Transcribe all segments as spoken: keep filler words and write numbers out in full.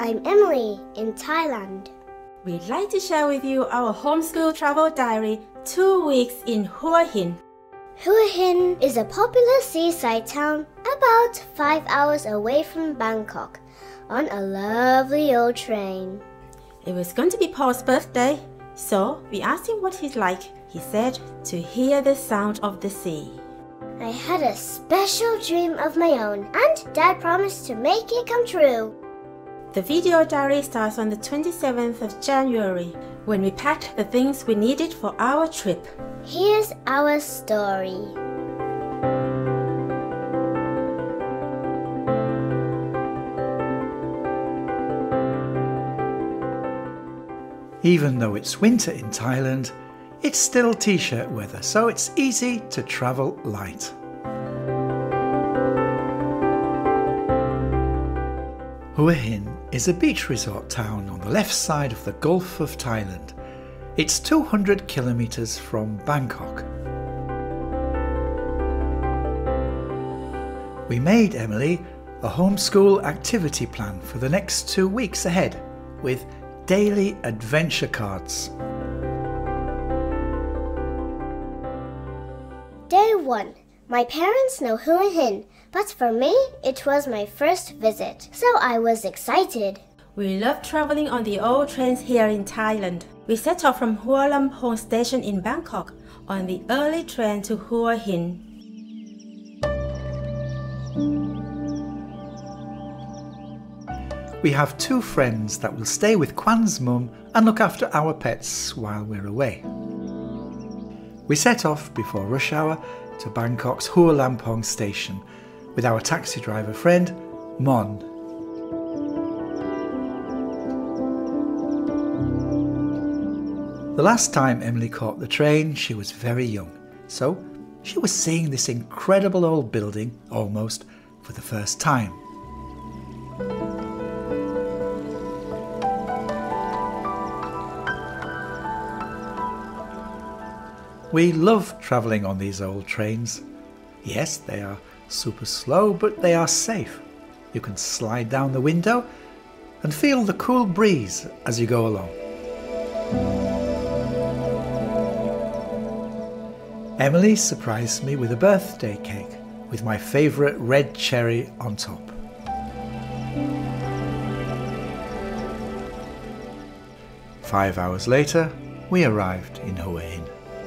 I'm Emily in Thailand. We'd like to share with you our homeschool travel diary, two weeks in Hua Hin. Hua Hin is a popular seaside town about five hours away from Bangkok on a lovely old train. It was going to be Paul's birthday, so we asked him what he'd like. He said to hear the sound of the sea. I had a special dream of my own, and Dad promised to make it come true. The video diary starts on the twenty-seventh of January, when we packed the things we needed for our trip. Here's our story. Even though it's winter in Thailand, it's still t-shirt weather, so it's easy to travel light. Hua Hin is a beach resort town on the left side of the Gulf of Thailand. It's two hundred kilometers from Bangkok. We made Emily a homeschool activity plan for the next two weeks ahead with daily adventure cards. Day one. My parents know Hua Hin, but for me, it was my first visit, so I was excited. We love traveling on the old trains here in Thailand. We set off from Hua Lamphong station in Bangkok on the early train to Hua Hin. We have two friends that will stay with Kwan's mum and look after our pets while we're away. We set off before rush hour to Bangkok's Hua Lamphong station with our taxi driver friend, Mon. The last time Emily caught the train, she was very young, so she was seeing this incredible old building almost for the first time. We love travelling on these old trains. Yes, they are super slow, but they are safe. You can slide down the window and feel the cool breeze as you go along. Emily surprised me with a birthday cake with my favourite red cherry on top. Five hours later, we arrived in Hua Hin.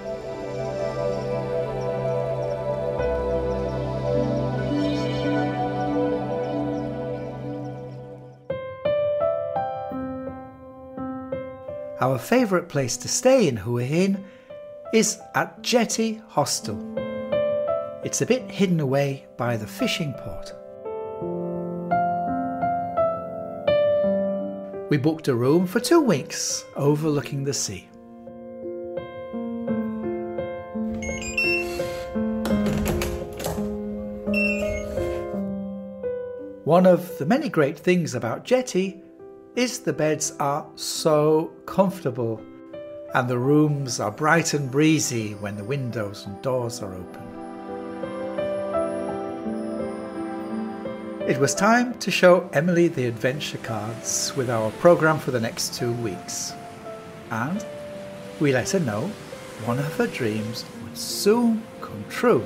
Our favourite place to stay in Hua Hin is at Jetty Hostel. It's a bit hidden away by the fishing port. We booked a room for two weeks overlooking the sea. One of the many great things about Jetty is the beds are so comfortable and the rooms are bright and breezy when the windows and doors are open. It was time to show Emily the adventure cards with our programme for the next two weeks. And we let her know one of her dreams would soon come true.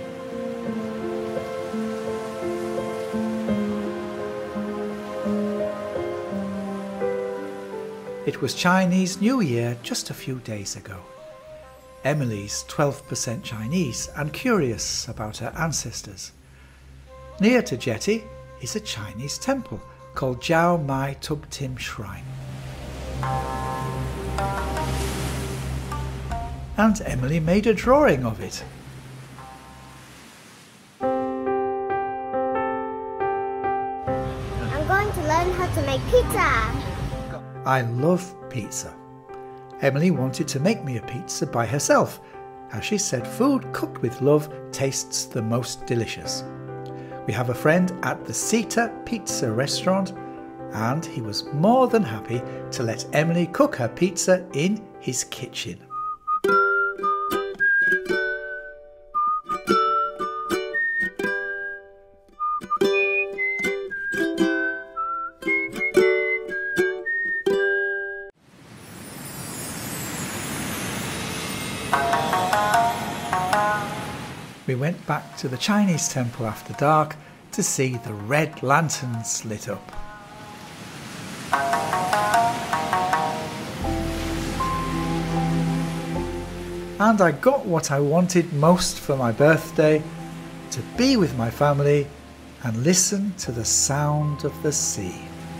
It was Chinese New Year just a few days ago. Emily's twelve percent Chinese and curious about her ancestors. Near to Jetty is a Chinese temple called Jiao Mai Tub Tim Shrine. And Emily made a drawing of it. I'm going to learn how to make pizza. I love pizza. Emily wanted to make me a pizza by herself, as she said food cooked with love tastes the most delicious. We have a friend at the Sita Pizza restaurant, and he was more than happy to let Emily cook her pizza in his kitchen. went back to the Chinese temple after dark to see the red lanterns lit up. And I got what I wanted most for my birthday, to be with my family and listen to the sound of the sea.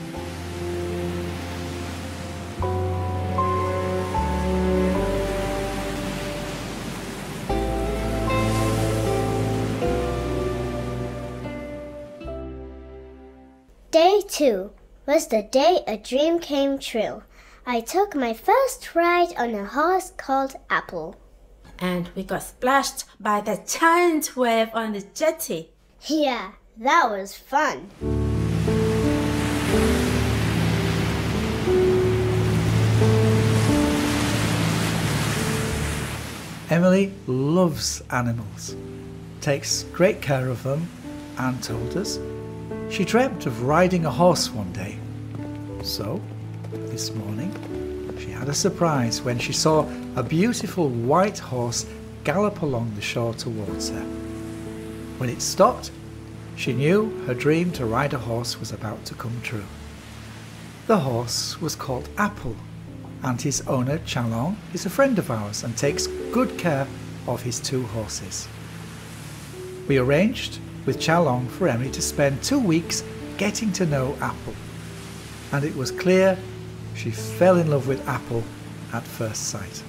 Day two was the day a dream came true. I took my first ride on a horse called Apple. And we got splashed by the giant wave on the jetty. Yeah, that was fun. Emily loves animals, takes great care of them, and told us she dreamt of riding a horse one day. So, this morning, she had a surprise when she saw a beautiful white horse gallop along the shore towards her. When it stopped, she knew her dream to ride a horse was about to come true. The horse was called Apple, and his owner, Chalong, is a friend of ours and takes good care of his two horses. We arranged with Chalong for Emily to spend two weeks getting to know Apple, and it was clear she fell in love with Apple at first sight.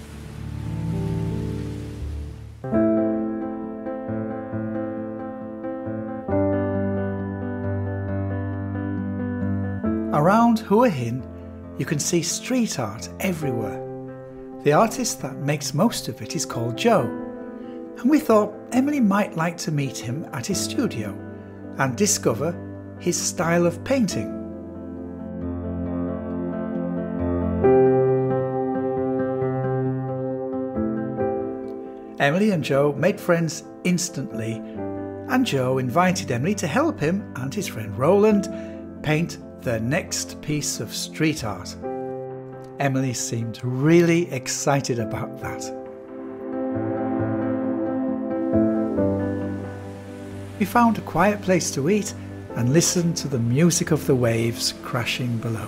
Around Hua Hin, you can see street art everywhere. The artist that makes most of it is called Joe, and we thought Emily might like to meet him at his studio and discover his style of painting. Emily and Joe made friends instantly, and Joe invited Emily to help him and his friend Roland paint their next piece of street art. Emily seemed really excited about that. We found a quiet place to eat and listened to the music of the waves crashing below.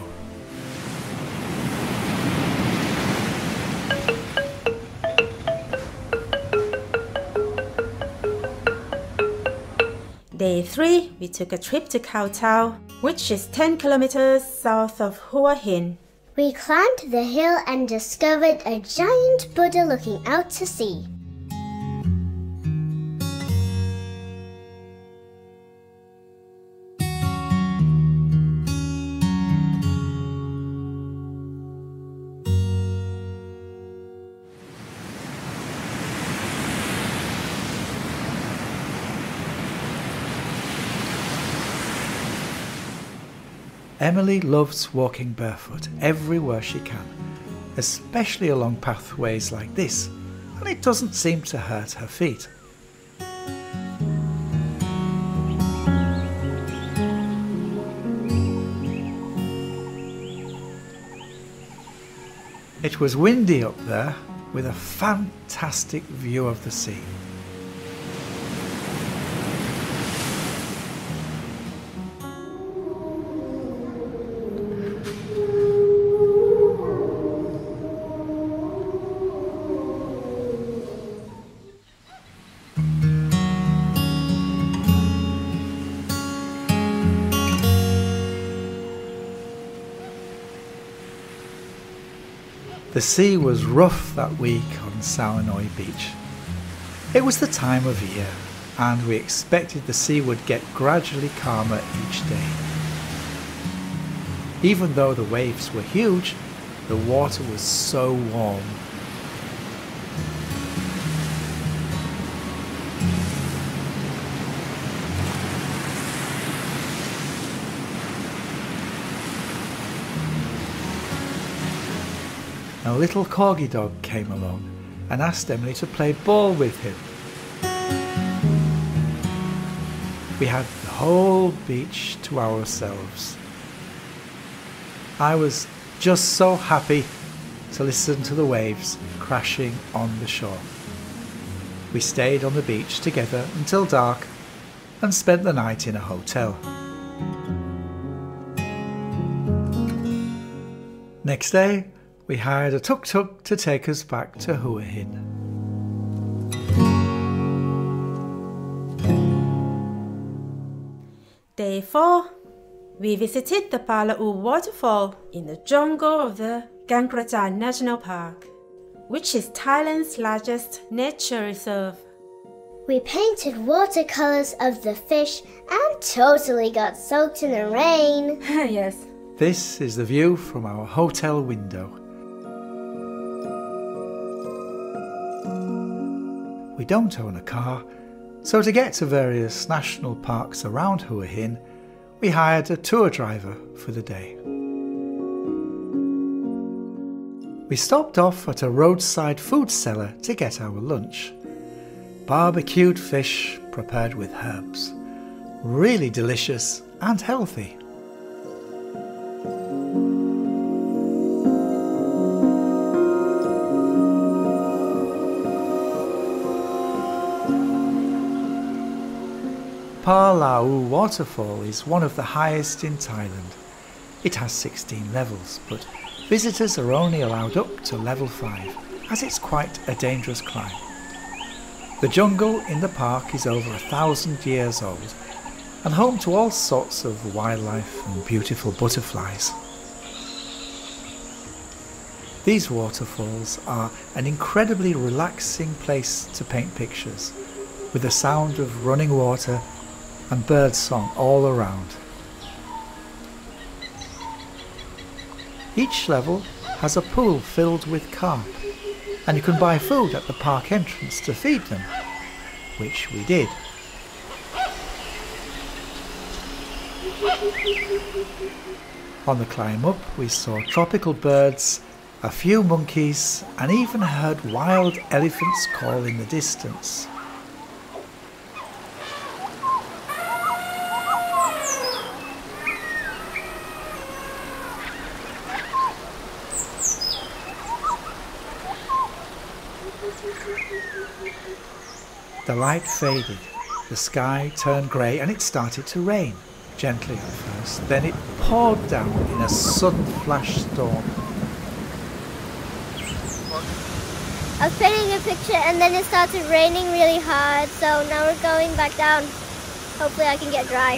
Day three, we took a trip to Kowtow, which is ten kilometers south of Hua Hin. We climbed the hill and discovered a giant Buddha looking out to sea. Emily loves walking barefoot everywhere she can, especially along pathways like this, and it doesn't seem to hurt her feet. It was windy up there, with a fantastic view of the sea. The sea was rough that week on Sauenoi Beach. It was the time of year, and we expected the sea would get gradually calmer each day. Even though the waves were huge, the water was so warm. A little corgi dog came along and asked Emily to play ball with him. We had the whole beach to ourselves. I was just so happy to listen to the waves crashing on the shore. We stayed on the beach together until dark and spent the night in a hotel. Next day, we hired a tuk-tuk to take us back to Hua Hin. Day four. We visited the Pala'u waterfall in the jungle of the Gangraja National Park, which is Thailand's largest nature reserve. We painted watercolors of the fish and totally got soaked in the rain. Yes. This is the view from our hotel window. We don't own a car, so to get to various national parks around Hua Hin, we hired a tour driver for the day. We stopped off at a roadside food cellar to get our lunch. Barbecued fish prepared with herbs. Really delicious and healthy. Pala'u waterfall is one of the highest in Thailand. It has sixteen levels, but visitors are only allowed up to level five, as it's quite a dangerous climb. The jungle in the park is over a thousand years old and home to all sorts of wildlife and beautiful butterflies. These waterfalls are an incredibly relaxing place to paint pictures, with the sound of running water and bird song all around. Each level has a pool filled with carp, and you can buy food at the park entrance to feed them, which we did. On the climb up we saw tropical birds, a few monkeys, and even heard wild elephants call in the distance. The light faded, the sky turned grey and it started to rain, gently at first, then it poured down in a sudden flash storm. I was painting a picture and then it started raining really hard, so now we're going back down. Hopefully I can get dry.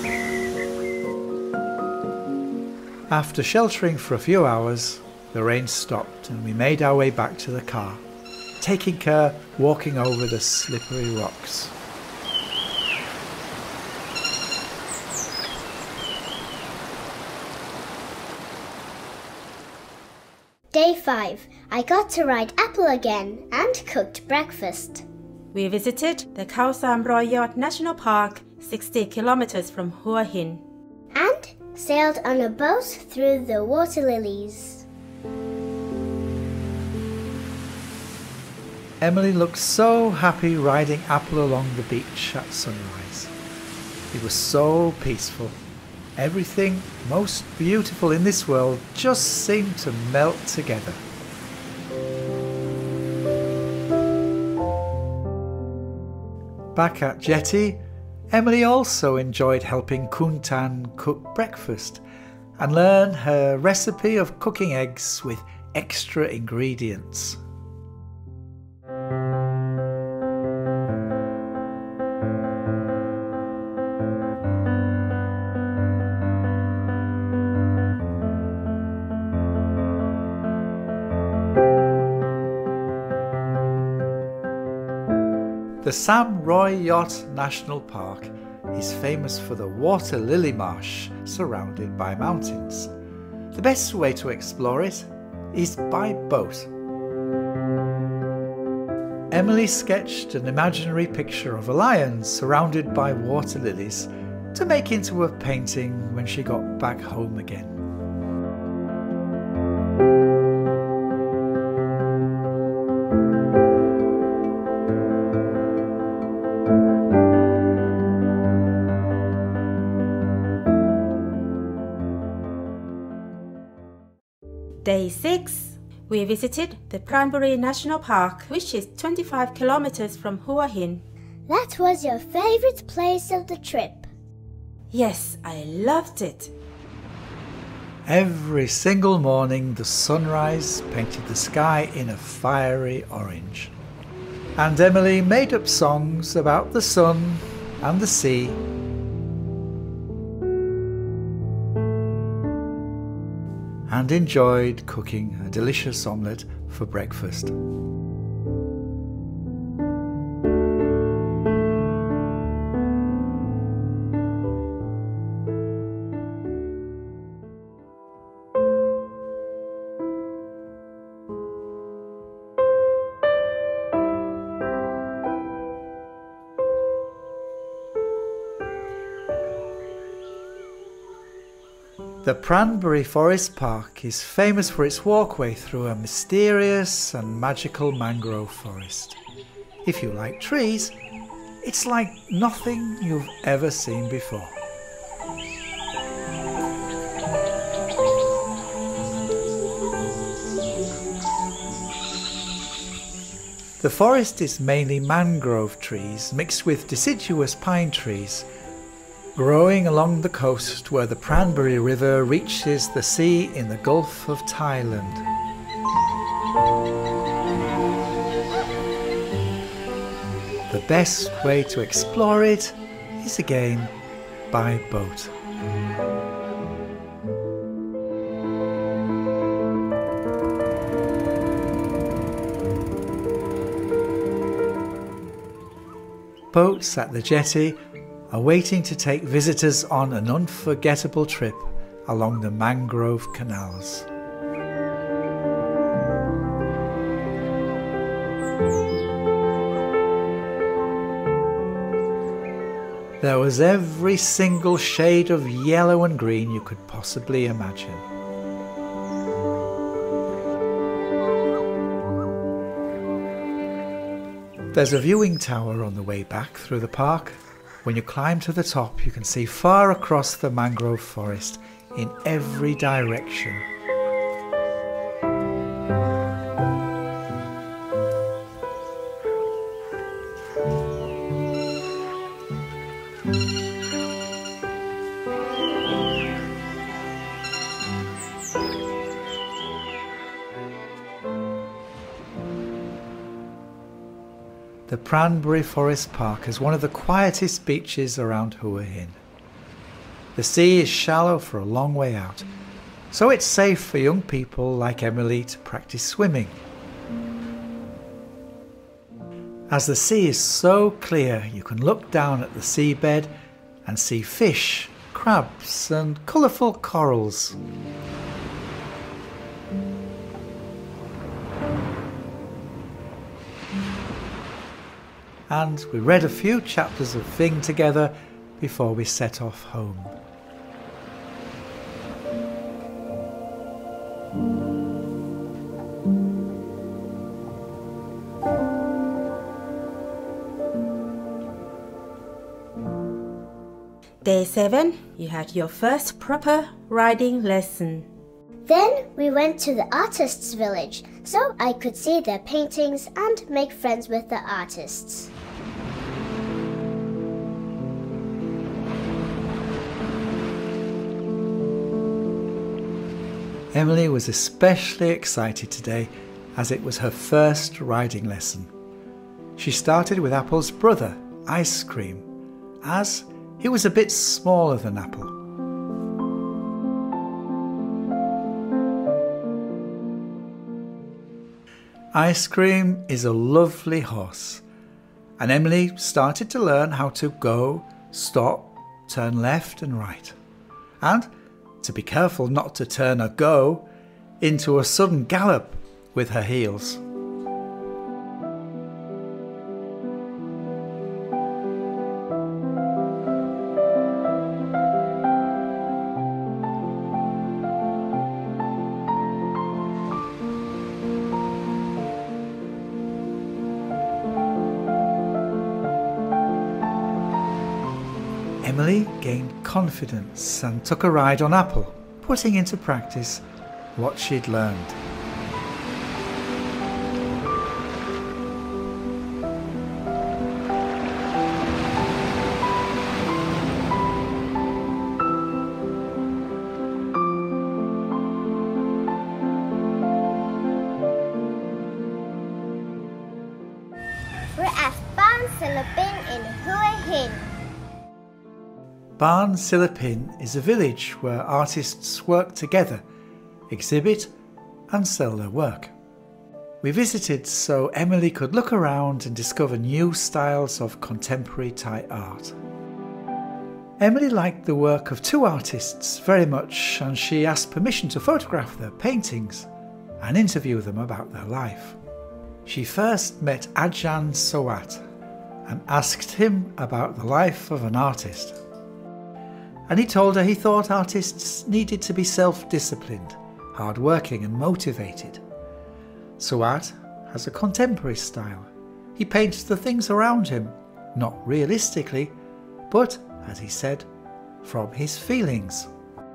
After sheltering for a few hours, the rain stopped and we made our way back to the car, taking care walking over the slippery rocks. Day five. I got to ride Apple again and cooked breakfast. We visited the Khao Sam Royot National Park, sixty kilometers from Hua Hin. And sailed on a boat through the water lilies. Emily looked so happy riding Apple along the beach at sunrise. It was so peaceful. Everything most beautiful in this world just seemed to melt together. Back at Jetty, Emily also enjoyed helping Kuntan cook breakfast and learn her recipe of cooking eggs with extra ingredients. The Sam Roy Yacht National Park is famous for the water lily marsh surrounded by mountains. The best way to explore it is by boat. Emily sketched an imaginary picture of a lion surrounded by water lilies to make into a painting when she got back home again. Day six. We visited the Pranbury National Park, which is twenty-five kilometers from Hua Hin. That was your favorite place of the trip? Yes, I loved it. Every single morning the sunrise painted the sky in a fiery orange. And Emily made up songs about the sun and the sea. And enjoyed cooking a delicious omelette for breakfast. The Pranbury Forest Park is famous for its walkway through a mysterious and magical mangrove forest. If you like trees, it's like nothing you've ever seen before. The forest is mainly mangrove trees mixed with deciduous pine trees, growing along the coast where the Pranbury River reaches the sea in the Gulf of Thailand. The best way to explore it is again by boat. Boats at the jetty are waiting to take visitors on an unforgettable trip along the mangrove canals. There was every single shade of yellow and green you could possibly imagine. There's a viewing tower on the way back through the park. When you climb to the top, you can see far across the mangrove forest in every direction. The Pranbury Forest Park is one of the quietest beaches around Hua Hin. The sea is shallow for a long way out, so it's safe for young people like Emily to practice swimming. As the sea is so clear, you can look down at the seabed and see fish, crabs and colourful corals. And we read a few chapters of Fing together before we set off home. Day seven, you had your first proper riding lesson. Then we went to the artists' village so I could see their paintings and make friends with the artists. Emily was especially excited today as it was her first riding lesson. She started with Apple's brother, Ice Cream, as he was a bit smaller than Apple. Ice Cream is a lovely horse, and Emily started to learn how to go, stop, turn left and right, and to be careful not to turn a go into a sudden gallop with her heels. Emily gained confidence and took a ride on Apple, putting into practice what she'd learned. Barn Silipin is a village where artists work together, exhibit and sell their work. We visited so Emily could look around and discover new styles of contemporary Thai art. Emily liked the work of two artists very much, and she asked permission to photograph their paintings and interview them about their life. She first met Ajahn Sowat and asked him about the life of an artist. And he told her he thought artists needed to be self-disciplined, hard-working and motivated. Sowat has a contemporary style. He paints the things around him, not realistically, but, as he said, from his feelings.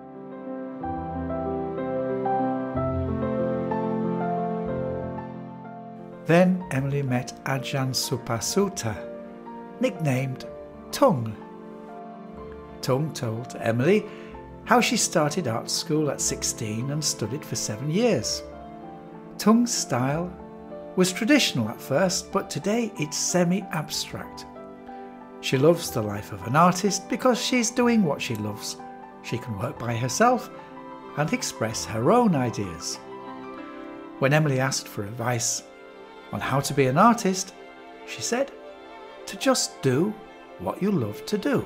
Then Emily met Ajahn Supasutta, nicknamed Tung. Tung told Emily how she started art school at sixteen and studied for seven years. Tung's style was traditional at first, but today it's semi-abstract. She loves the life of an artist because she's doing what she loves. She can work by herself and express her own ideas. When Emily asked for advice on how to be an artist, she said, to just do what you love to do.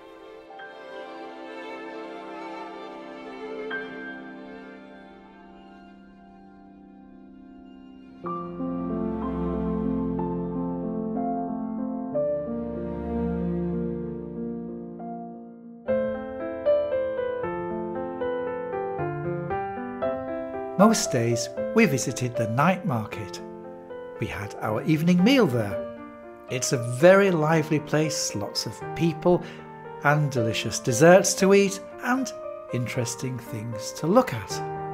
Most days we visited the night market. We had our evening meal there. It's a very lively place, lots of people and delicious desserts to eat and interesting things to look at.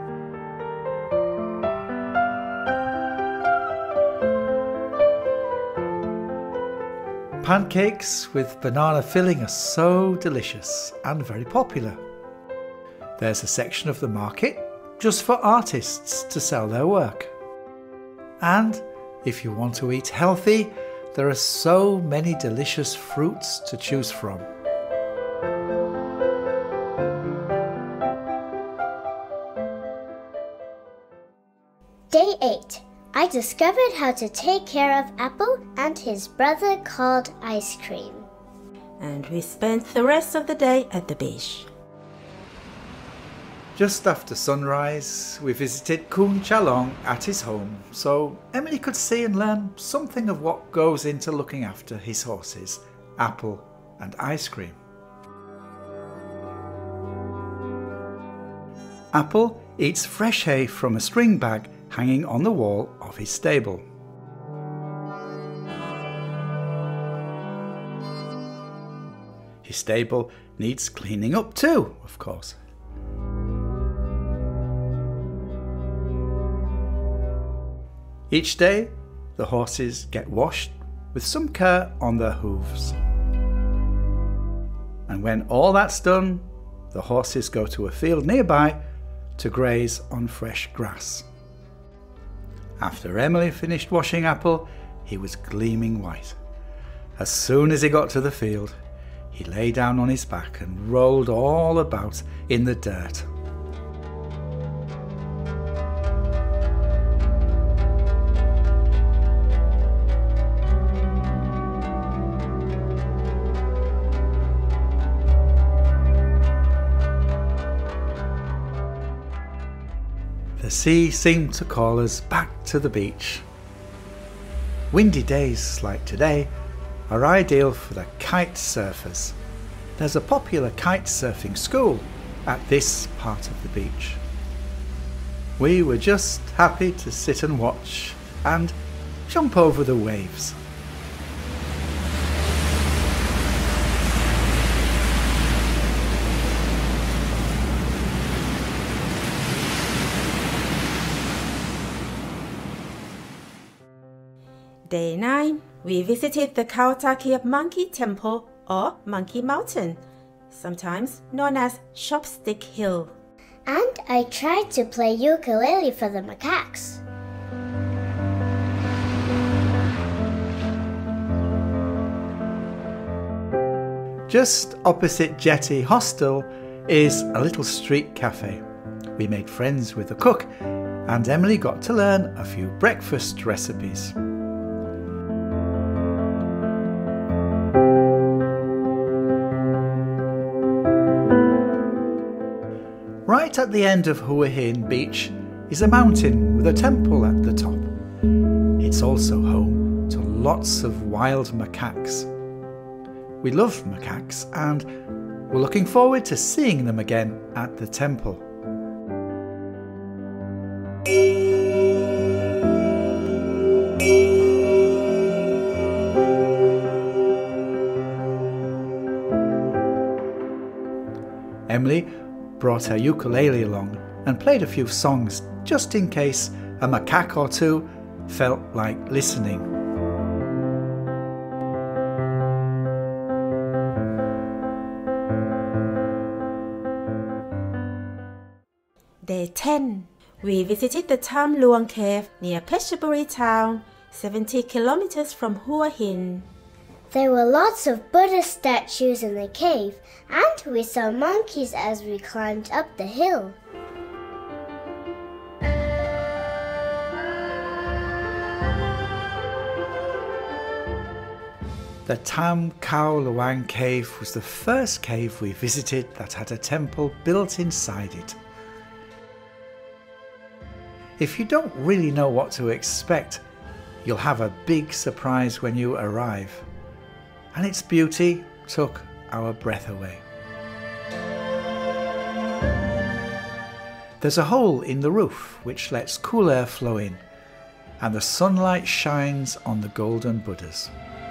Pancakes with banana filling are so delicious and very popular. There's a section of the market just for artists to sell their work. And if you want to eat healthy, there are so many delicious fruits to choose from. Day eight. I discovered how to take care of Apple and his brother called Ice Cream. And we spent the rest of the day at the beach. Just after sunrise, we visited Khun Chalong at his home, so Emily could see and learn something of what goes into looking after his horses, Apple and Ice Cream. Apple eats fresh hay from a string bag hanging on the wall of his stable. His stable needs cleaning up too, of course. Each day, the horses get washed with some care on their hooves. And when all that's done, the horses go to a field nearby to graze on fresh grass. After Emily finished washing Apple, he was gleaming white. As soon as he got to the field, he lay down on his back and rolled all about in the dirt. The sea seemed to call us back to the beach. Windy days like today are ideal for the kite surfers. There's a popular kite surfing school at this part of the beach. We were just happy to sit and watch and jump over the waves. Day nine, we visited the Kautakia Monkey Temple or Monkey Mountain, sometimes known as Chopstick Hill. And I tried to play ukulele for the macaques. Just opposite Jetty Hostel is a little street cafe. We made friends with the cook, and Emily got to learn a few breakfast recipes. Right at the end of Hua Hin Beach is a mountain with a temple at the top. It's also home to lots of wild macaques. We love macaques and we're looking forward to seeing them again at the temple. Emily brought her ukulele along and played a few songs just in case a macaque or two felt like listening. Day ten. We visited the Tham Luang Cave near Phetchaburi town, seventy kilometers from Hua Hin. There were lots of Buddhist statues in the cave, and we saw monkeys as we climbed up the hill. The Tham Khao Luang Cave was the first cave we visited that had a temple built inside it. If you don't really know what to expect, you'll have a big surprise when you arrive. And its beauty took our breath away. There's a hole in the roof which lets cool air flow in, and the sunlight shines on the golden Buddhas.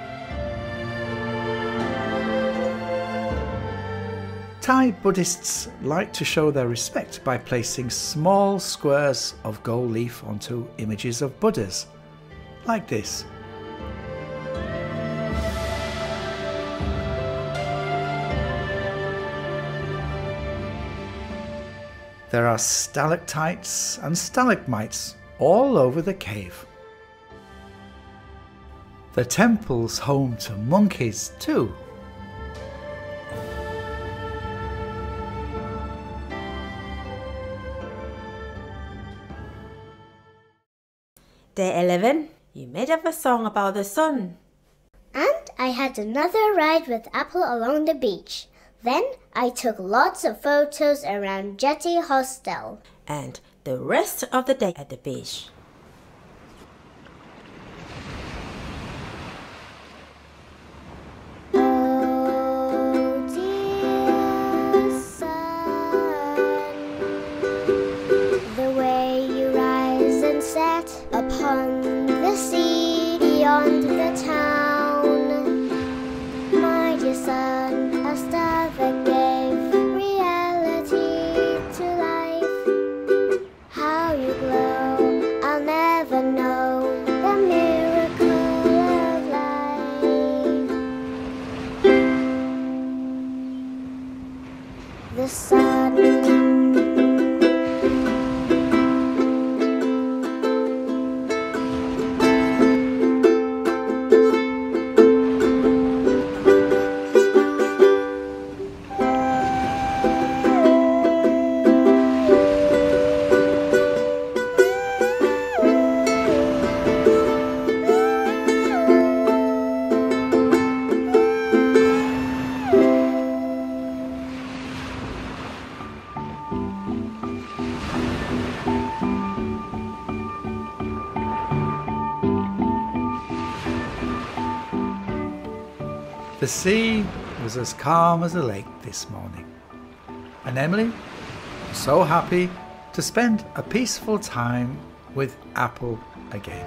Thai Buddhists like to show their respect by placing small squares of gold leaf onto images of Buddhas, like this. There are stalactites and stalagmites all over the cave. The temple's home to monkeys too. Day eleven. You made up a song about the sun. And I had another ride with Apple along the beach. Then I took lots of photos around Jetty Hostel. And the rest of the day at the beach. Oh dear sun, the way you rise and set upon the sea beyond the town. My dear sun, a star that gave reality to life. How you glow, I'll never know the miracle of life. The sun. The sea was as calm as a lake this morning, and Emily was so happy to spend a peaceful time with Apple again.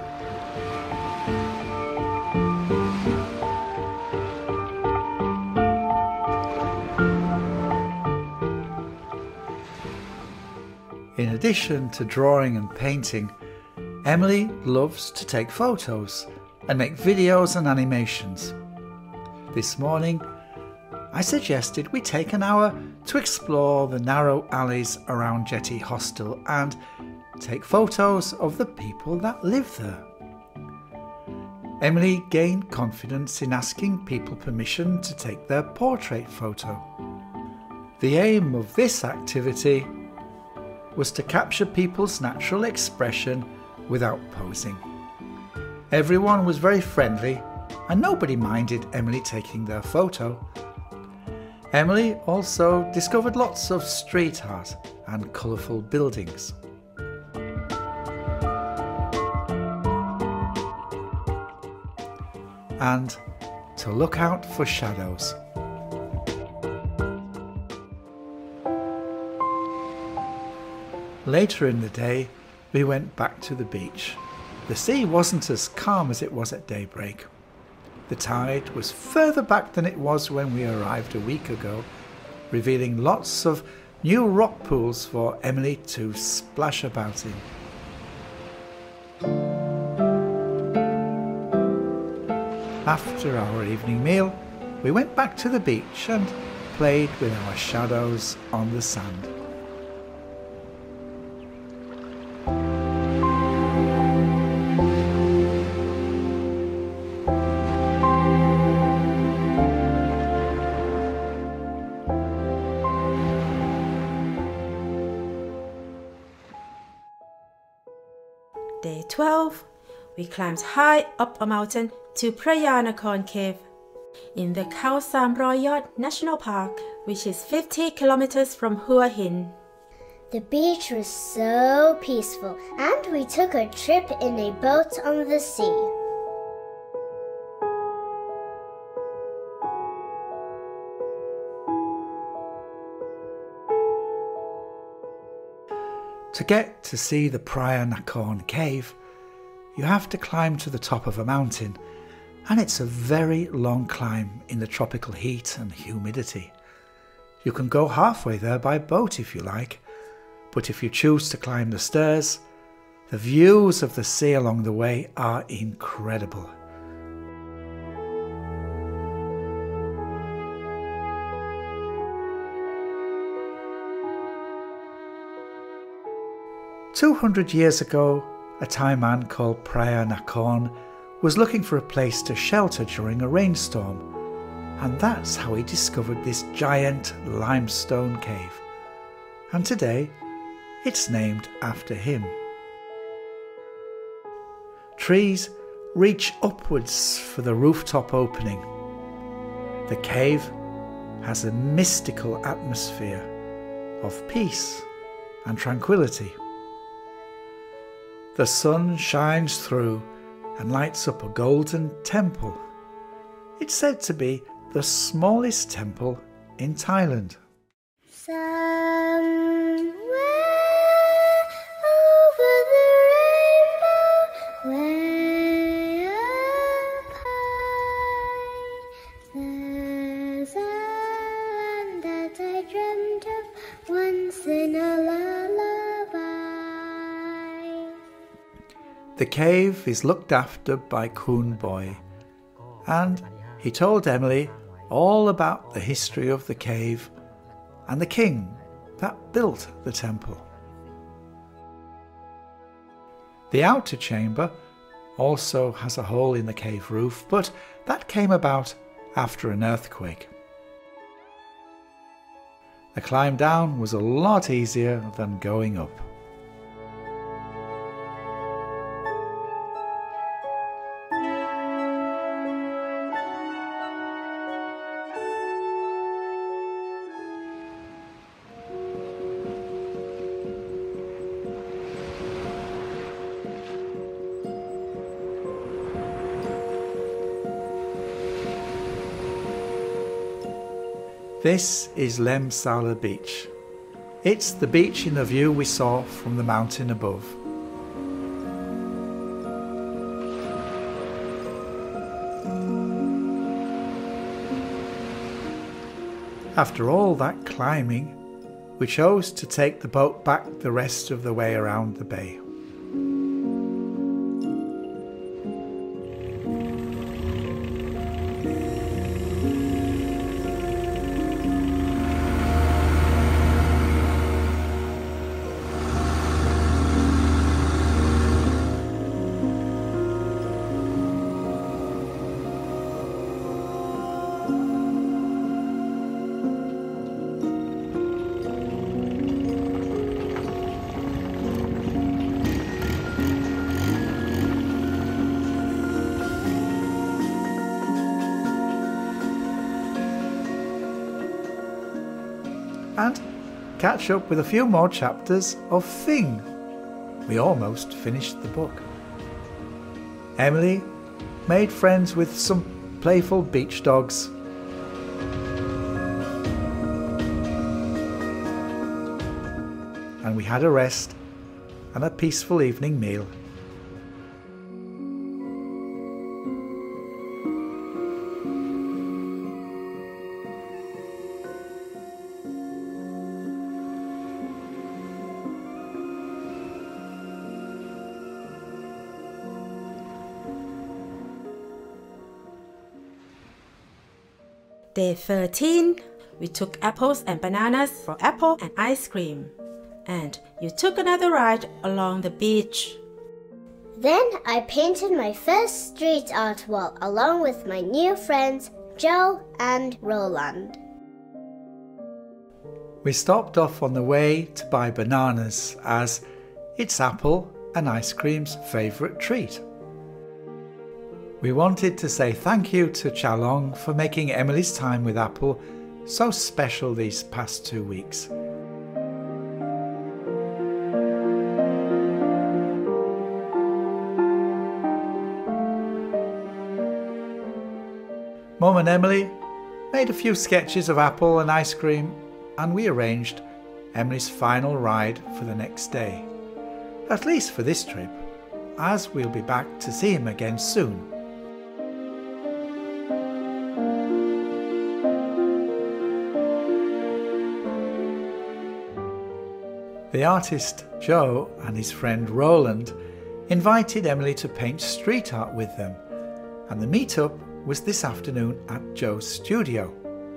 In addition to drawing and painting, Emily loves to take photos and make videos and animations. This morning, I suggested we take an hour to explore the narrow alleys around Jetty Hostel and take photos of the people that live there. Emily gained confidence in asking people permission to take their portrait photo. The aim of this activity was to capture people's natural expression without posing. Everyone was very friendly and nobody minded Emily taking their photo. Emily also discovered lots of street art and colourful buildings. And to look out for shadows. Later in the day, we went back to the beach. The sea wasn't as calm as it was at daybreak. The tide was further back than it was when we arrived a week ago, revealing lots of new rock pools for Emily to splash about in. After our evening meal, we went back to the beach and played with our shadows on the sand. Day twelve, we climbed high up a mountain to Phra Nakhon Cave in the Khao Sam Royot National Park, which is fifty kilometers from Hua Hin. The beach was so peaceful, and we took a trip in a boat on the sea. To get to see the Phra Nakhon Cave, you have to climb to the top of a mountain, and it's a very long climb in the tropical heat and humidity. You can go halfway there by boat if you like, but if you choose to climb the stairs, the views of the sea along the way are incredible. Two hundred years ago, a Thai man called Phra Nakhon was looking for a place to shelter during a rainstorm, and that's how he discovered this giant limestone cave. And today, it's named after him. Trees reach upwards for the rooftop opening. The cave has a mystical atmosphere of peace and tranquility. The sun shines through and lights up a golden temple. It's said to be the smallest temple in Thailand. Somewhere over the rainbow, way up high, there's a land that I dreamt of once in a lullaby. The cave is looked after by Khun Boy, and he told Emily all about the history of the cave and the king that built the temple. The outer chamber also has a hole in the cave roof, but that came about after an earthquake. The climb down was a lot easier than going up. This is Lem Sala Beach. It's the beach in the view we saw from the mountain above. After all that climbing, we chose to take the boat back the rest of the way around the bay. catch up with a few more chapters of Thing. We almost finished the book. Emily made friends with some playful beach dogs. And we had a rest and a peaceful evening meal. Day thirteen, we took apples and bananas for apple and ice cream. And you took another ride along the beach. Then I painted my first street art wall along with my new friends Joe and Roland. We stopped off on the way to buy bananas, as it's Apple and ice cream's favourite treat. We wanted to say thank you to Chalong for making Emily's time with Apple so special these past two weeks. Mum and Emily made a few sketches of Apple and ice cream, and we arranged Emily's final ride for the next day, at least for this trip, as we'll be back to see him again soon. The artist Joe and his friend Roland invited Emily to paint street art with them, and the meet-up was this afternoon at Joe's studio.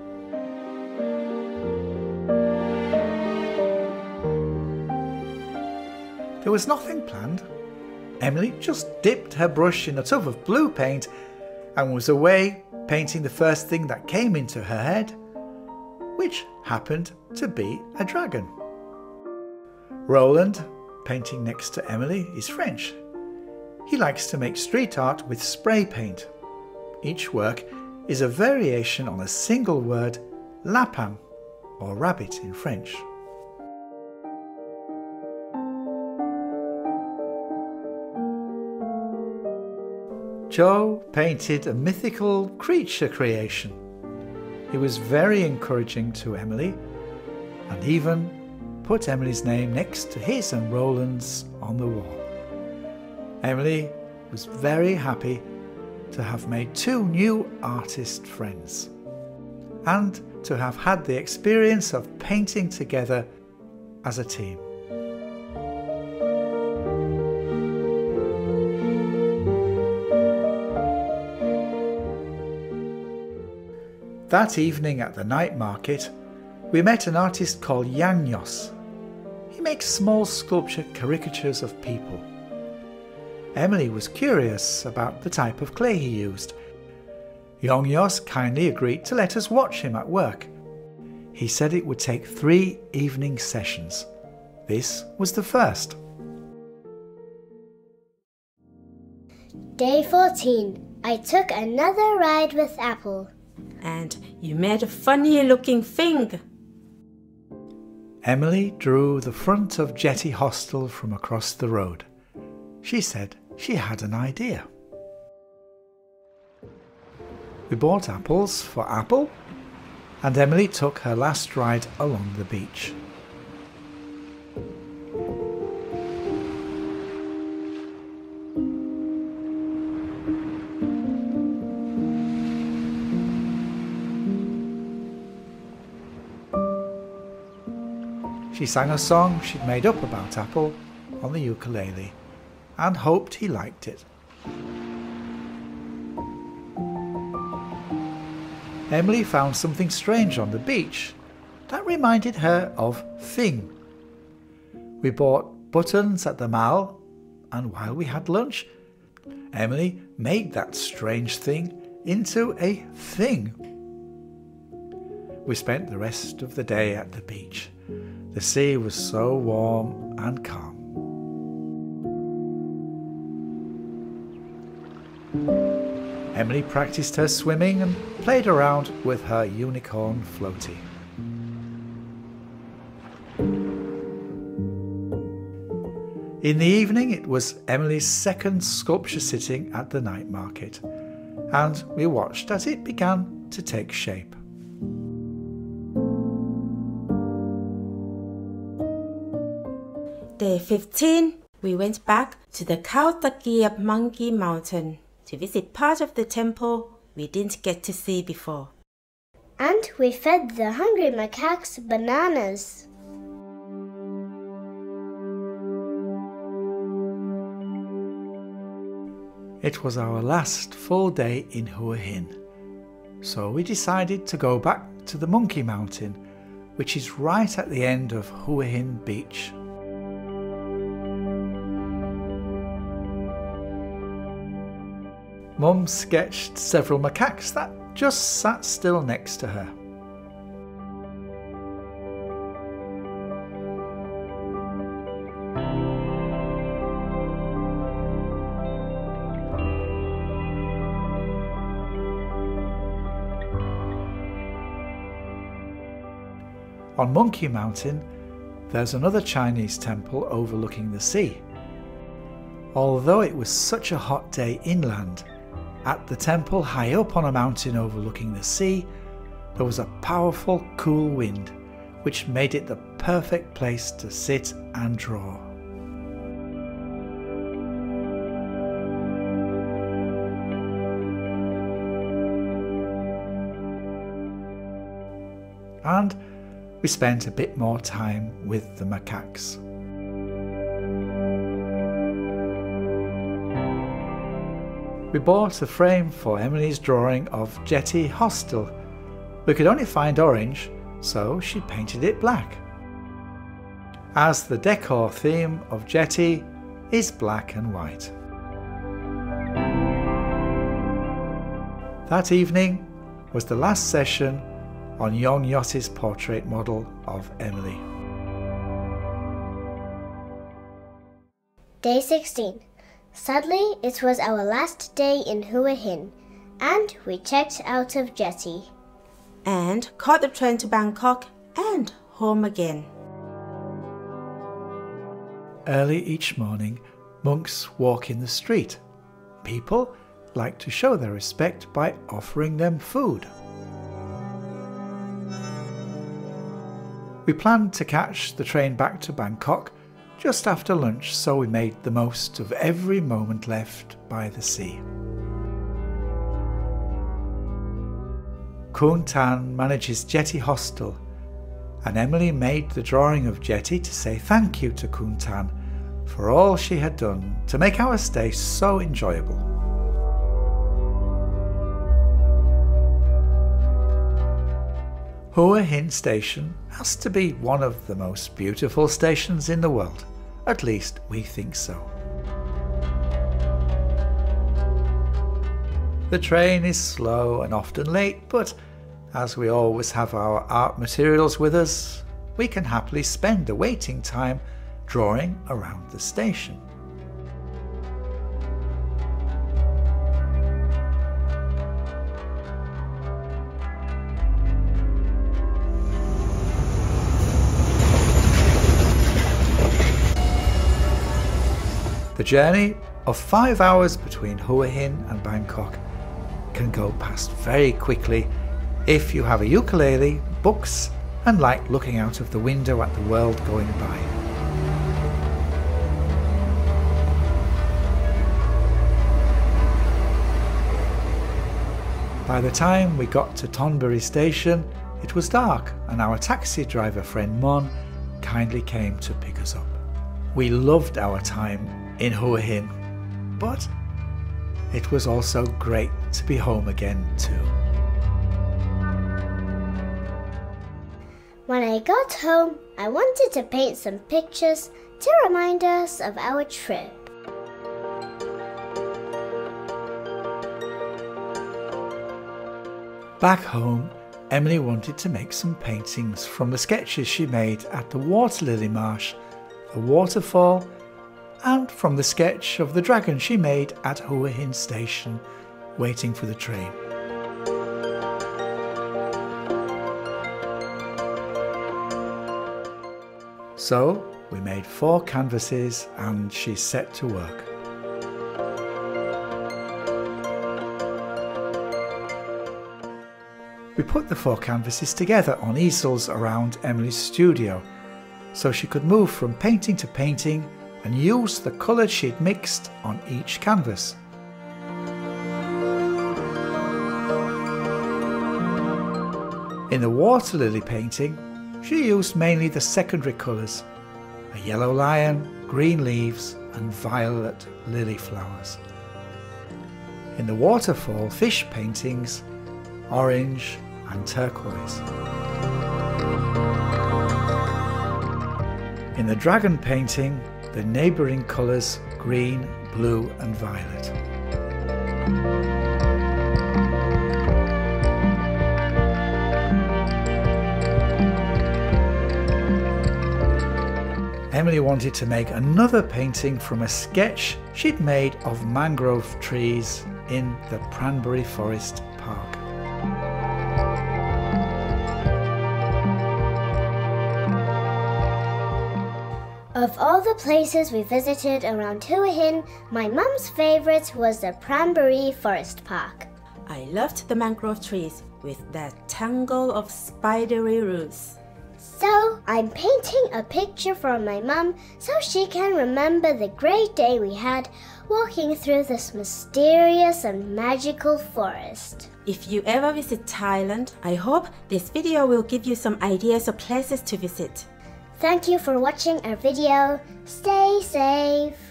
There was nothing planned. Emily just dipped her brush in a tub of blue paint and was away painting the first thing that came into her head, which happened to be a dragon. Roland, painting next to Emily, is French. He likes to make street art with spray paint. Each work is a variation on a single word, lapin, or rabbit in French. Joe painted a mythical creature creation. He was very encouraging to Emily, and even put Emily's name next to his and Roland's on the wall. Emily was very happy to have made two new artist friends and to have had the experience of painting together as a team. That evening at the night market, we met an artist called Yanyos. He makes small sculpture caricatures of people. Emily was curious about the type of clay he used. Yanyos kindly agreed to let us watch him at work. He said it would take three evening sessions. This was the first. Day fourteen. I took another ride with Apple. And you made a funny looking thing. Emily drew the front of Jetty Hostel from across the road. She said she had an idea. We bought apples for Apple, and Emily took her last ride along the beach. She sang a song she'd made up about Apple on the ukulele and hoped he liked it. Emily found something strange on the beach that reminded her of Thing. We bought buttons at the mall, and while we had lunch, Emily made that strange thing into a thing. We spent the rest of the day at the beach. The sea was so warm and calm. Emily practiced her swimming and played around with her unicorn floaty. In the evening, it was Emily's second sculpture sitting at the night market, and we watched as it began to take shape. Day fifteen, we went back to the Khao Takiab Monkey Mountain to visit part of the temple we didn't get to see before. And we fed the hungry macaques bananas. It was our last full day in Hua Hin, so we decided to go back to the Monkey Mountain, which is right at the end of Hua Hin Beach. Mum sketched several macaques that just sat still next to her. On Monkey Mountain, there's another Chinese temple overlooking the sea. Although it was such a hot day inland, at the temple high up on a mountain overlooking the sea, there was a powerful, cool wind, which made it the perfect place to sit and draw. And we spent a bit more time with the macaques. We bought a frame for Emily's drawing of Jetty Hostel. We could only find orange, so she painted it black, as the decor theme of Jetty is black and white. That evening was the last session on Young Yossi's portrait model of Emily. Day sixteen. Sadly, it was our last day in Hua Hin, and we checked out of Jetty. And caught the train to Bangkok and home again. Early each morning, monks walk in the street. People like to show their respect by offering them food. We planned to catch the train back to Bangkok just after lunch, so we made the most of every moment left by the sea. Kun Tan manages Jetty Hostel, and Emily made the drawing of Jetty to say thank you to Kun Tan for all she had done to make our stay so enjoyable. Hua Hin Station has to be one of the most beautiful stations in the world. At least we think so. The train is slow and often late, but as we always have our art materials with us, we can happily spend the waiting time drawing around the station. The journey of five hours between Hua Hin and Bangkok can go past very quickly if you have a ukulele, books, and like looking out of the window at the world going by. By the time we got to Thonburi station, it was dark, and our taxi driver friend Mon kindly came to pick us up. We loved our time in Hua Hin, but it was also great to be home again too. When I got home, I wanted to paint some pictures to remind us of our trip. Back home, Emily wanted to make some paintings from the sketches she made at the water lily marsh, the waterfall, and from the sketch of the dragon she made at Hua Hin Station, waiting for the train. So we made four canvases and she set to work. We put the four canvases together on easels around Emily's studio so she could move from painting to painting and use the colours she'd mixed on each canvas. In the water lily painting, she used mainly the secondary colours, a yellow lion, green leaves and violet lily flowers. In the waterfall fish paintings, orange and turquoise. In the dragon painting, the neighbouring colours green, blue and violet. Emily wanted to make another painting from a sketch she'd made of mangrove trees in the Pranbury Forest Park. Of all the places we visited around Hua Hin, my mum's favourite was the Pranbury Forest Park. I loved the mangrove trees with their tangle of spidery roots. So, I'm painting a picture for my mum so she can remember the great day we had walking through this mysterious and magical forest. If you ever visit Thailand, I hope this video will give you some ideas of places to visit. Thank you for watching our video. Stay safe.